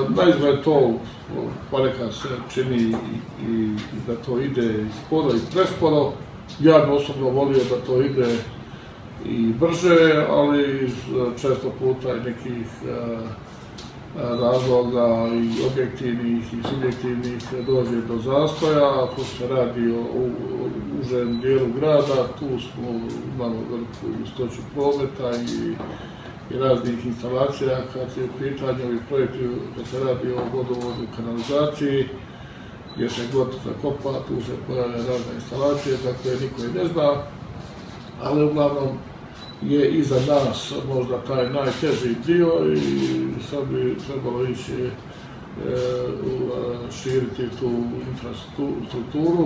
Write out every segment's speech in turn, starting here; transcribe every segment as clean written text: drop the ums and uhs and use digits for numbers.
Naizgled to ponekad se čini i da to ide sporo i presporo. Ja bi osobno volio da to ide i brže, ali često puta i nekih razloga i objektivnih i subjektivnih dođe do zastoja. Ako se radi o užem dijelu grada, tu smo imali veliku gustoću prometa i raznih instalacija kad je u pitanju i projekti, kad se radi o vodovodu i kanalizaciji, gdje se god zakopa, tu se pojave razne instalacije, dakle niko i ne zna, ali uglavnom je iza nas možda taj najteži dio i sad bi trebalo ići širiti tu infrastrukturu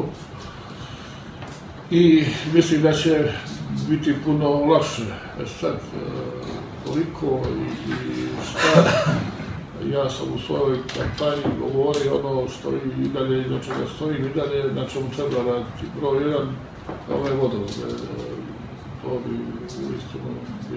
i mislim da će biti puno lakše. Sad, koliko i šta, ja sam u svojoj kampanji govorio ono što i dalje, na čega stojim i dalje, na čemu treba raditi. Broj 1, ove vodovode, to bi uistinu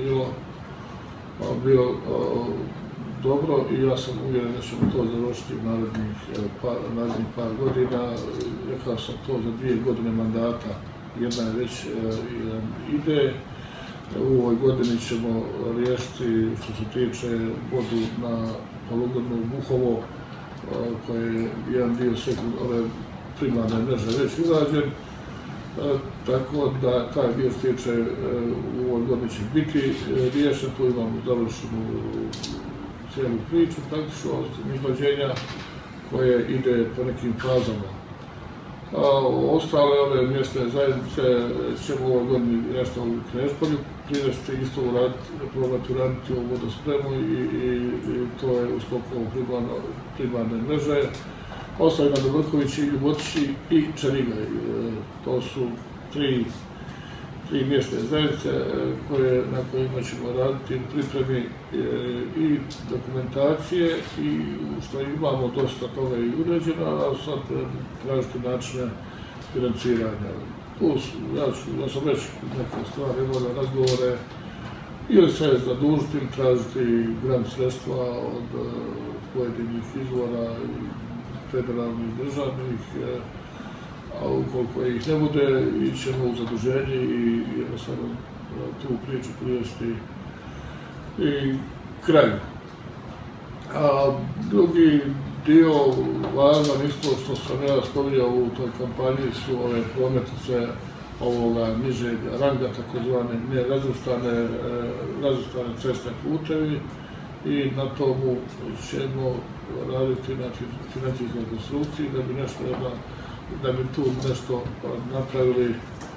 bilo dobro i ja sam uvjeren da ćemo to završiti u narednih par godina. Rekao sam to za 2 godine mandata, jedna je već ide. U ovoj godini ćemo riješiti što se tiče vodu na polugradnu Buhovo, koje je jedan dio ove primarne mreže već urađen. Tako da taj dio se tiče u ovoj godini će biti riješen, tu imamo završenu cijelu priču, praktično izlađenja koje ide po nekim fazama. Ostale ove mjesne zajednice ćemo u ovoj godini nešto u Knešpolju privesti, isto probati uraditi ovu vodospremu i to je u sklopu primarne mreže. Ostali na Dobrkovići, Ljubotići i Čerigaj. To su tri mjesne zajednice na kojima ćemo raditi pripremi i dokumentacije i što imamo dosta toga i uređeno, a sad tražiti načine financiranja. Ja sam već neke stvari imao razgovore ili se zadužiti, tražiti grant sredstva od pojedinih izvora federalnih, državnih, a ukoliko ih ne bude, ićemo u zaduženje i jednostavno tu priču privesti i kraju. A drugi dio važan isto što sam ja spominjao u toj kampanji su ove prometnice ovoga nižeg ranga, takozvane nerazvrstane cestne putevi i na tomu ćemo raditi na financijskoj konstrukciji da bi tu nešto napravili,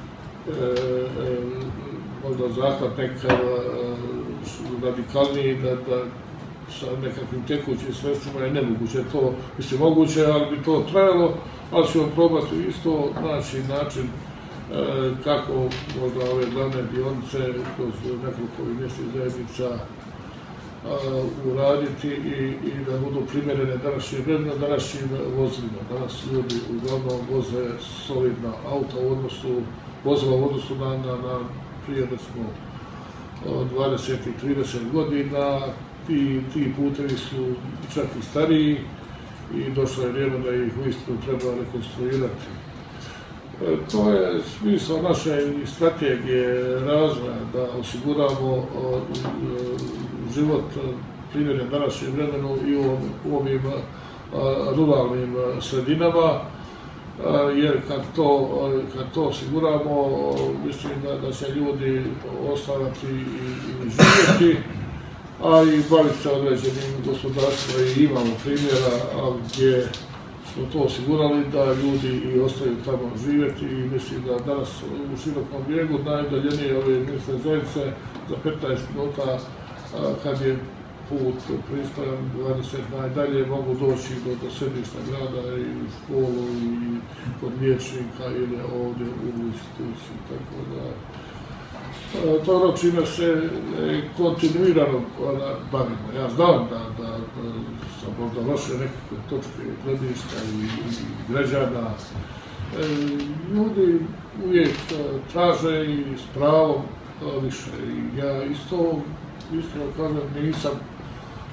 možda zahvat nekakav radikalniji, da sa nekakvim tekućim sredstvima je nemoguće to, mislim moguće, ali bi to trajalo, ali ćemo probati isto naći način kako možda ove glavne dionice kroz nekoliko mjesnih zajednica uraditi i da budu primjerene današnjim vremenom, današnjim vozilima. Danas ljudi uglavnom voze solidna auta vozila u odnosu na prije recimo 20 i 30 godina. Ti putevi su čak i stariji i došlo je vrijeme da ih uistinu treba rekonstruirati. To je smisao naše strategije razvoja, da osiguramo život primjeren današnjem vremenu i u ovim ruralnim sredinama, jer kad to osiguramo, mislim da će ljudi ostavati i živjeti, a i baviti se određenim gospodarstvima i imamo primjera gdje smo to osigurali da ljudi i ostaju tamo živjeti i mislim da danas u Širokom Brijegu najudaljenije ove mjesne zajednice za 15 minuta kad je put pristojan 20 najdalje mogu doći do središta grada i u školu i kod liječnika ili ovdje u instituciji. Tako da to je ono čime se kontinuirano bavimo. Ja znam da sam možda loše nekakve točke gledišta i građana. Ljudi uvijek traže i s pravom više. I ja isto kažem, nisam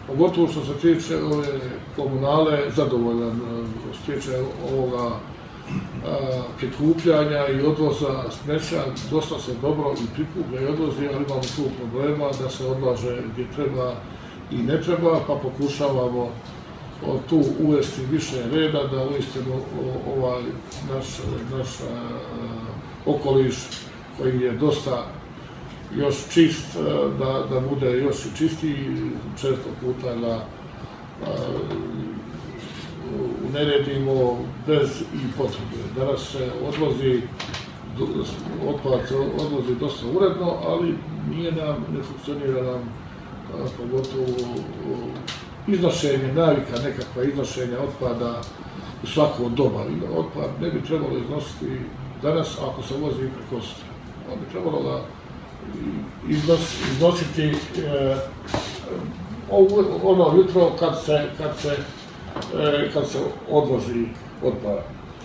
Pogotovo što se tiče ove komunale, zadovoljan što se tiče ovoga prikupljanja i odvoza smeća, dosta se dobro i prikuplja i odvozi, ali imamo tu problema da se odlaže gdje treba i ne treba, pa pokušavamo tu uvesti više reda, da uistinu ovaj naš okoliš koji je dosta još čist, da bude još i čistiji, često puta ga uneredimo bez i potrebe. Danas se otpad odvozi dosta uredno, ali ne funkcionira nam pogotovo iznošenje, navika nekakva iznošenja otpada u svako doba. Otpad ne bi trebalo iznositi danas ako se vozi preko Ostre. On bi trebalo ga iznositi ono jutro kad se odvozi otpad.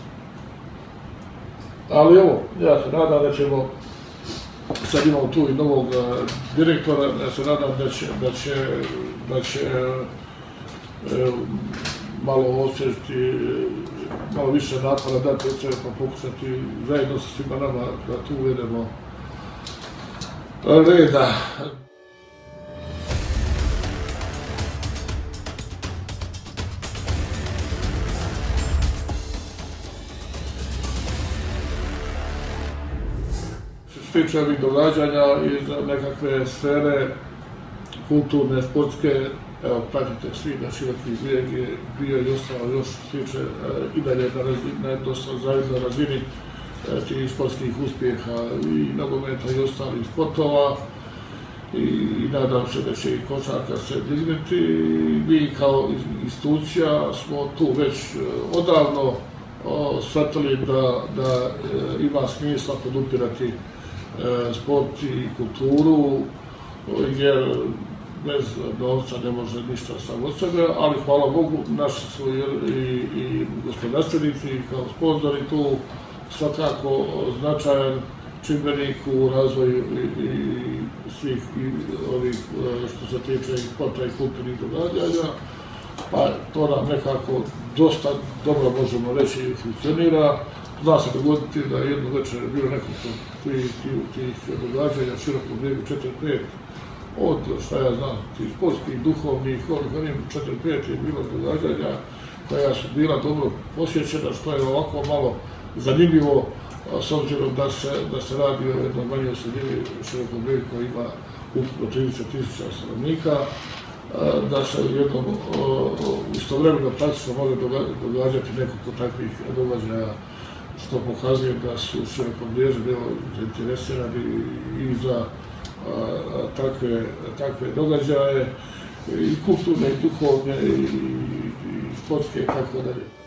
Ali evo, ja se nadam da ćemo, sad imamo tu i novog direktora, ja se nadam da će malo osjećati, malo više napora dati od sebe, pa pokušati zajedno sa svima nama da tu uvedemo reda. Što se tiče ovih događanja iz nekakve sfere kulturne, sportske, evo, pratite svi da Široki Brijeg je bio i ostao još što se tiče i dalje na dosta zavidnoj razini tih sportskih uspjeha i nogometa i ostalih sportova i nadam se da će i košarka se dignuti. Mi kao institucija smo tu već odavno shvatili da ima smisla podupirati sport i kulturu, jer bez novca ne može ništa samo od sebe, ali hvala Bogu, naši su i gospodarstvenici kao sponzori tu svakako značajan čimbenik u razvoju i svih ovih što se tiče sporta i kulturnih događanja, pa to nam nekako dosta dobro možemo reći funkcionira. Zna se dogoditi da jednu večer je bilo nekoliko tih događanja Širokom Brijegu 4-5, od, šta ja znam, tih sportskih, duhovnih, ovih 4-5 je bilo događanja koja su bila dobro posjećena, što je ovako malo zanimljivo, s obzirom da se radi o jednoj manjoj sredini Širokom Brijegu koja ima ukupno 30.000 stanovnika, da se jednom istovremeno praktično može događati nekoliko takvih događaja, što pokazuje da su Širokobriježani zainteresirani i za takve događaje, i kulturne, i duhovne, i sportske, i tako dalje.